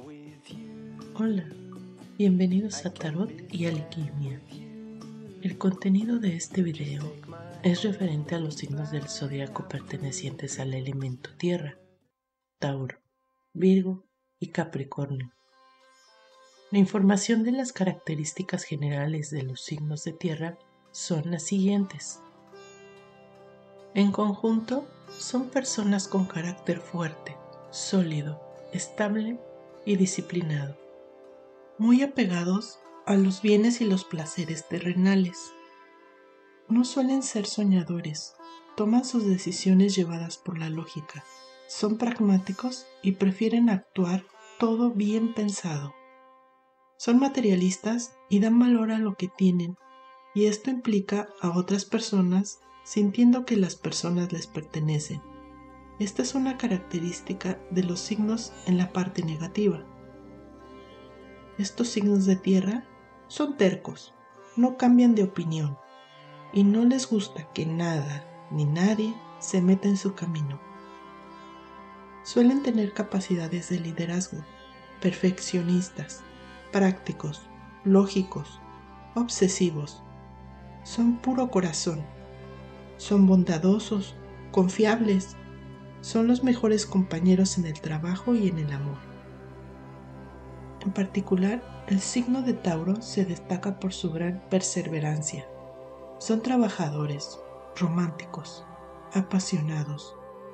Hola, bienvenidos a Tarot y Alquimia. El contenido de este video es referente a los signos del zodiaco pertenecientes al elemento Tierra, Tauro, Virgo y Capricornio. La información de las características generales de los signos de Tierra son las siguientes. En conjunto, son personas con carácter fuerte, sólido, estable y disciplinado, muy apegados a los bienes y los placeres terrenales. No suelen ser soñadores, toman sus decisiones llevadas por la lógica, son pragmáticos y prefieren actuar todo bien pensado. Son materialistas y dan valor a lo que tienen, y esto implica a otras personas sintiendo que las personas les pertenecen. Esta es una característica de los signos en la parte negativa. Estos signos de tierra son tercos, no cambian de opinión y no les gusta que nada ni nadie se meta en su camino. Suelen tener capacidades de liderazgo, perfeccionistas, prácticos, lógicos, obsesivos. Son puro corazón, son bondadosos, confiables, son los mejores compañeros en el trabajo y en el amor. En particular, el signo de Tauro se destaca por su gran perseverancia. Son trabajadores, románticos, apasionados.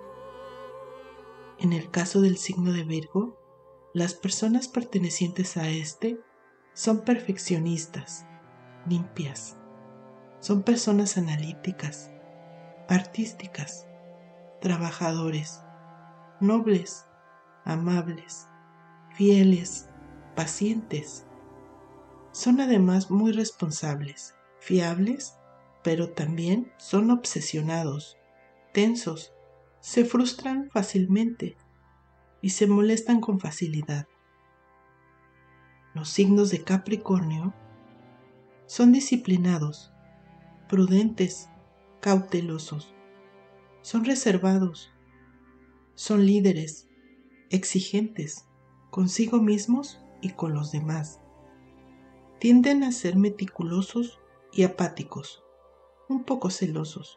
En el caso del signo de Virgo, las personas pertenecientes a este son perfeccionistas, limpias. Son personas analíticas, artísticas, trabajadores, nobles, amables, fieles, pacientes. Son además muy responsables, fiables, pero también son obsesionados, tensos, se frustran fácilmente y se molestan con facilidad. Los signos de Capricornio son disciplinados, prudentes, cautelosos, son reservados, son líderes, exigentes, consigo mismos y con los demás. Tienden a ser meticulosos y apáticos, un poco celosos.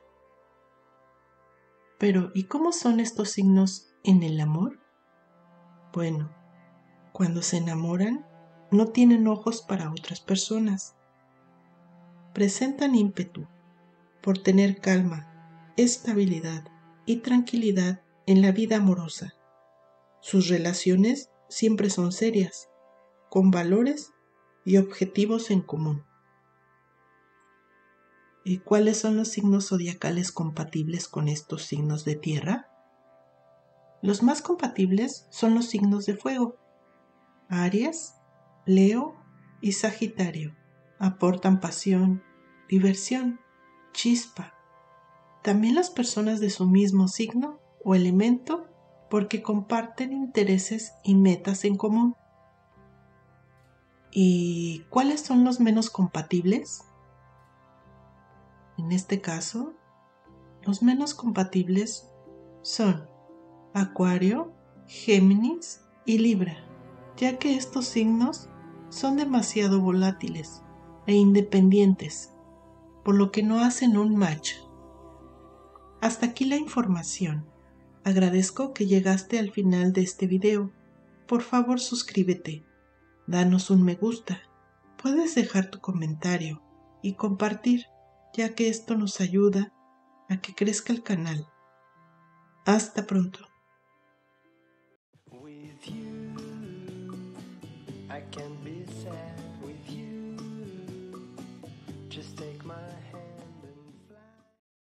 Pero, ¿y cómo son estos signos en el amor? Bueno, cuando se enamoran, no tienen ojos para otras personas. Presentan ímpetu por tener calma, estabilidad y tranquilidad en la vida amorosa. Sus relaciones siempre son serias, con valores y objetivos en común. ¿Y cuáles son los signos zodiacales compatibles con estos signos de tierra? Los más compatibles son los signos de fuego. Aries, Leo y Sagitario aportan pasión, diversión, chispa. También las personas de su mismo signo o elemento porque comparten intereses y metas en común. ¿Y cuáles son los menos compatibles? En este caso, los menos compatibles son Acuario, Géminis y Libra, ya que estos signos son demasiado volátiles e independientes, por lo que no hacen un match. Hasta aquí la información. Agradezco que llegaste al final de este video. Por favor, suscríbete, danos un me gusta, puedes dejar tu comentario y compartir, ya que esto nos ayuda a que crezca el canal. Hasta pronto. With you, I can be sad.